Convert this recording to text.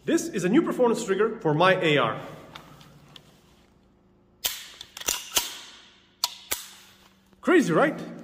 This is a new performance trigger for my AR. Crazy, right?